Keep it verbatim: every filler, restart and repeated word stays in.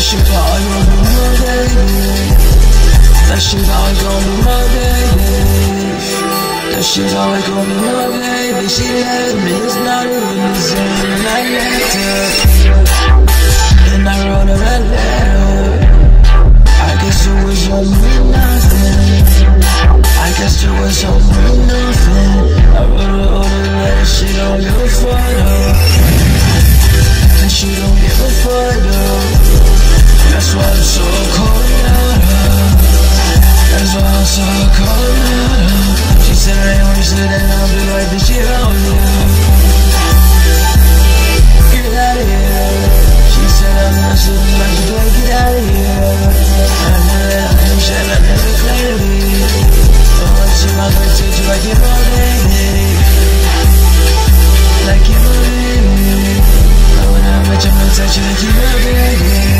shit probably gon' be my baby. That shit probably gon' be my baby. That shit always gon' be my baby. She left me, it's not even the same. And I left her, and I wrote her a letter. I guess it was only nothing. I guess it was only nothing. I wrote her all the letters, she don't give a photo, and she don't give a photo. That's why I'm so cold at her. That's why I'm so cold at her. She said I only said that I'll be like this shit on you. Get out of here. She said I'm not so much, you better get out of here. I know that I am shit, I never claimed it. But once in my life, said you like it my baby. Like it my baby. But when I met you, I'm gonna touch you like you my baby.